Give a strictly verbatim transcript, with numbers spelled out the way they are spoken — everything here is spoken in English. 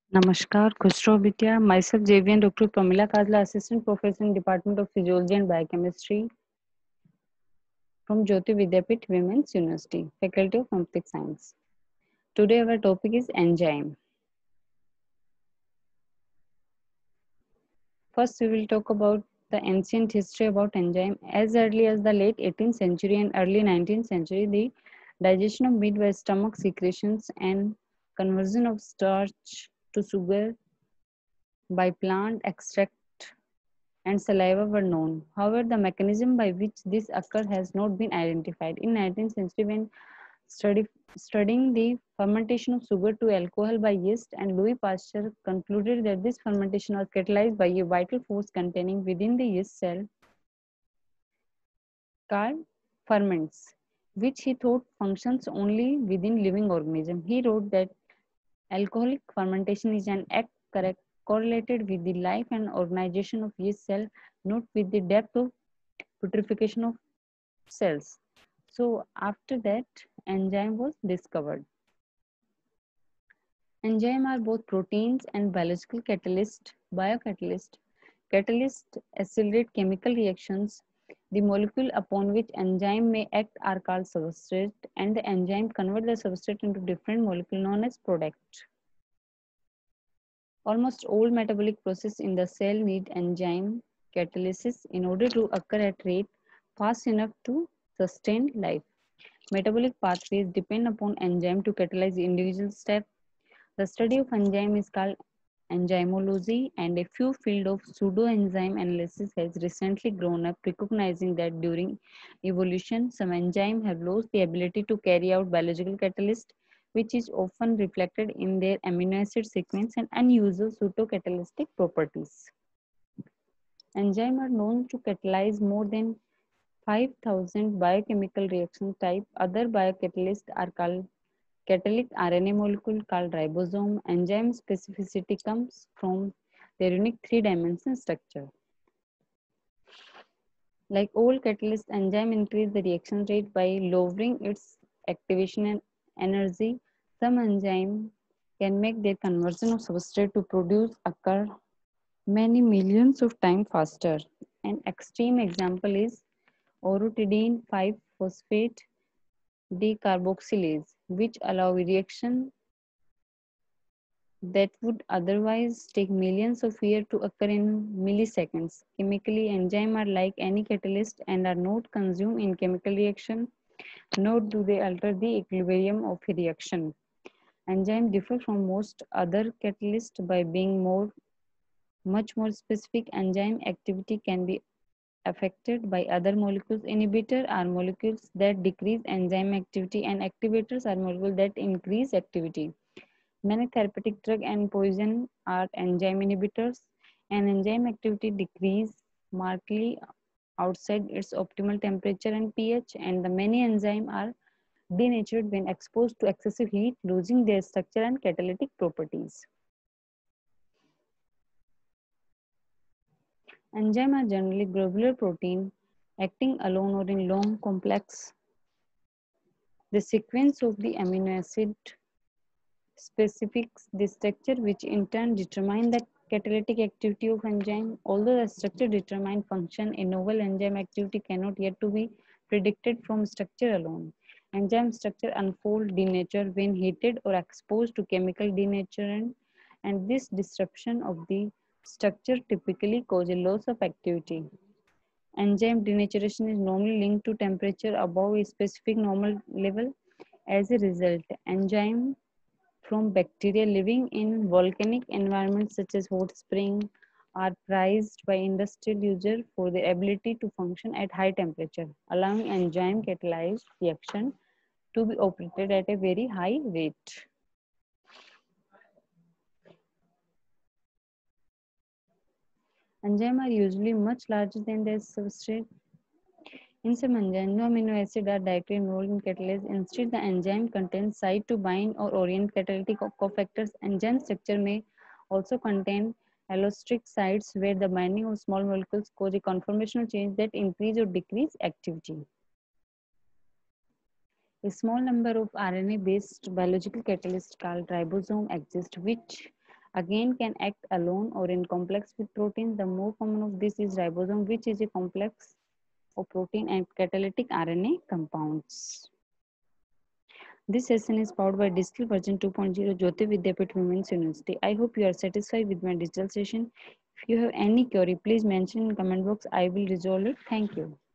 Namaskar, Khusro Vidya. Myself, J V N Doctor Pramila Kajla, Assistant Professor in Department of Physiology and Biochemistry from Jyoti Vidyapith Women's University, Faculty of Complex Science. Today, our topic is enzyme. First, we will talk about the ancient history about enzyme. As early as the late eighteenth century and early nineteenth century, the digestion of meat by stomach secretions and conversion of starch to sugar by plant extract and saliva were known. However, the mechanism by which this occurred has not been identified. In nineteenth century, when study, studying the fermentation of sugar to alcohol by yeast, and Louis Pasteur concluded that this fermentation was catalyzed by a vital force containing within the yeast cell called ferments, which he thought functions only within living organisms. He wrote that alcoholic fermentation is an act correct, correlated with the life and organization of yeast cell, not with the depth of putrefaction of cells. So after that, enzyme was discovered. Enzyme are both proteins and biological catalyst, biocatalyst. Catalysts accelerate chemical reactions. The molecule upon which enzyme may act are called substrate, and the enzyme convert the substrate into different molecule known as product. Almost all metabolic processes in the cell need enzyme catalysis in order to occur at rate fast enough to sustain life. Metabolic pathways depend upon enzyme to catalyze individual steps. The study of enzyme is called enzymology, and a few field of pseudoenzyme analysis has recently grown up, recognizing that during evolution, some enzymes have lost the ability to carry out biological catalyst, which is often reflected in their amino acid sequence and unusual pseudocatalytic properties. Enzymes are known to catalyze more than five thousand biochemical reaction type. Other biocatalysts are called catalytic R N A molecule called ribosome. Enzyme specificity comes from their unique three-dimensional structure. Like all catalysts, enzyme increase the reaction rate by lowering its activation and energy. Some enzyme can make their conversion of substrate to produce occur many millions of times faster. An extreme example is orotidine five phosphate decarboxylase, which allow reaction that would otherwise take millions of years to occur in milliseconds. Chemically, enzymes are like any catalyst and are not consumed in chemical reaction, nor do they alter the equilibrium of a reaction. Enzymes differ from most other catalysts by being more, much more specific. Enzyme activity can be affected by other molecules. Inhibitors are molecules that decrease enzyme activity, and activators are molecules that increase activity. Many therapeutic drugs and poison are enzyme inhibitors, and enzyme activity decrease markedly outside its optimal temperature and pH, and the many enzymes are denatured when exposed to excessive heat, losing their structure and catalytic properties. Enzymes are generally globular protein acting alone or in long complex. The sequence of the amino acid specifics the structure, which in turn determine the catalytic activity of enzyme. Although the structure determines function, a novel enzyme activity cannot yet to be predicted from structure alone. Enzyme structure unfold denature when heated or exposed to chemical denaturant, and this disruption of the structure typically causes loss of activity. Enzyme denaturation is normally linked to temperature above a specific normal level. As a result, enzyme from bacteria living in volcanic environments such as hot spring are prized by industrial users for their ability to function at high temperature, allowing enzyme catalyzed reaction to be operated at a very high rate. Enzymes are usually much larger than their substrate. In some enzymes, no amino acids are directly involved in catalysis. Instead, the enzyme contains site to bind or orient catalytic cofactors. Enzyme structure may also contain allosteric sites where the binding of small molecules cause a conformational change that increase or decrease activity. A small number of R N A-based biological catalysts called ribosome exist, which again can act alone or in complex with protein. The more common of this is ribosome, which is a complex of protein and catalytic R N A compounds. This session is powered by Digital Version two point oh Jyoti Vidyapeeth Women's University. I hope you are satisfied with my digital session. If you have any query, please mention in comment box. I will resolve it. Thank you.